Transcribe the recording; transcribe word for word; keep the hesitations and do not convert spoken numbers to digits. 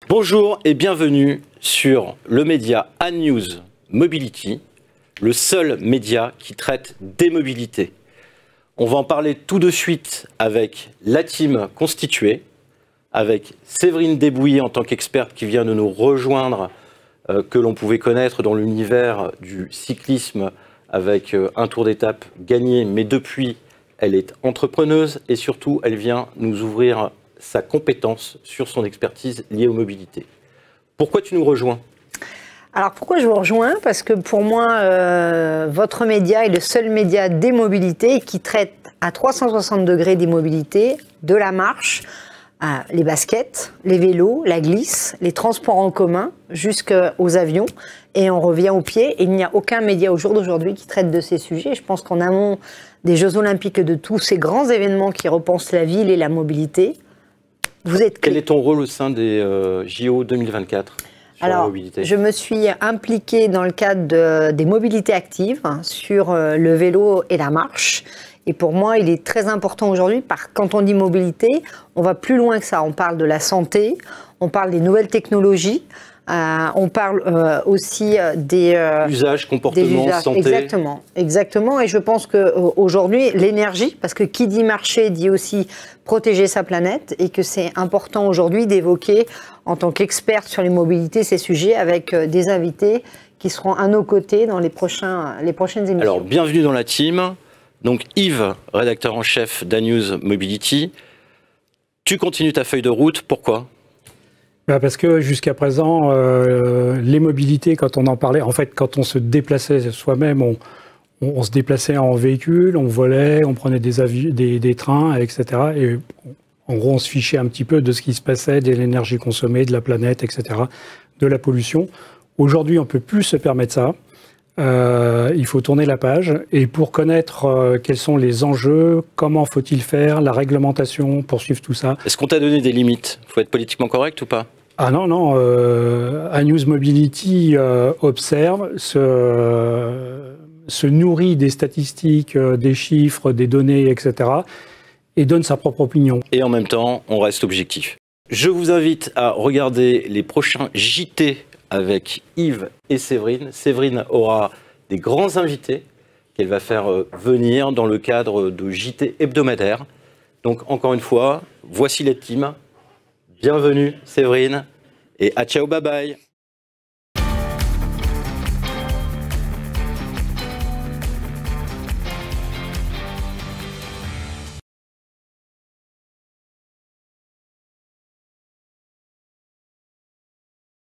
Bonjour et bienvenue sur le média A-News Mobility, le seul média qui traite des mobilités. On va en parler tout de suite avec la team constituée, avec Séverine Débouilly en tant qu'experte qui vient de nous rejoindre, euh, que l'on pouvait connaître dans l'univers du cyclisme avec euh, un tour d'étape gagné, mais depuis, elle est entrepreneuse et surtout, elle vient nous ouvrir sa compétence sur son expertise liée aux mobilités. Pourquoi tu nous rejoins ? Alors pourquoi je vous rejoins ? Parce que pour moi, euh, votre média est le seul média des mobilités qui traite à trois cent soixante degrés des mobilités, de la marche, euh, les baskets, les vélos, la glisse, les transports en commun, jusqu'aux avions. Et on revient au pied. Et il n'y a aucun média au jour d'aujourd'hui qui traite de ces sujets. Je pense qu'en amont des Jeux Olympiques et de tous ces grands événements qui repensent la ville et la mobilité, vous êtes clé. Quel est ton rôle au sein des euh, J O deux mille vingt-quatre sur Alors, la mobilité ? Je me suis impliquée dans le cadre de, des mobilités actives hein, sur euh, le vélo et la marche. Et pour moi, il est très important aujourd'hui, quand on dit mobilité, on va plus loin que ça. On parle de la santé, on parle des nouvelles technologies, euh, on parle euh, aussi des euh, usages, comportements, des usages. santé. Exactement, exactement. Et je pense qu'aujourd'hui, l'énergie, parce que qui dit marcher dit aussi protéger sa planète, et que c'est important aujourd'hui d'évoquer, en tant qu'experte sur les mobilités, ces sujets avec des invités qui seront à nos côtés dans les, prochains, les prochaines émissions. Alors, bienvenue dans la team. Donc Yves, rédacteur en chef d'A-News Mobility, tu continues ta feuille de route, pourquoi ? Bah parce que jusqu'à présent, euh, les mobilités, quand on en parlait, en fait, quand on se déplaçait soi-même, on, on, on se déplaçait en véhicule, on volait, on prenait des, avions, des, des trains, et cetera. Et en gros, on se fichait un petit peu de ce qui se passait, de l'énergie consommée, de la planète, et cetera, de la pollution. Aujourd'hui, on ne peut plus se permettre ça. Euh, il faut tourner la page, et pour connaître euh, quels sont les enjeux, comment faut-il faire, la réglementation, poursuivre tout ça. Est-ce qu'on t'a donné des limites ? Il faut être politiquement correct ou pas ? Ah non, non, euh, A-News Mobility euh, observe, se, euh, se nourrit des statistiques, euh, des chiffres, des données, et cetera, et donne sa propre opinion. Et en même temps, on reste objectif. Je vous invite à regarder les prochains J T avec Yves et Séverine. Séverine aura des grands invités qu'elle va faire venir dans le cadre de J T hebdomadaires. Donc encore une fois, voici la team. Bienvenue Séverine et à ciao, bye bye.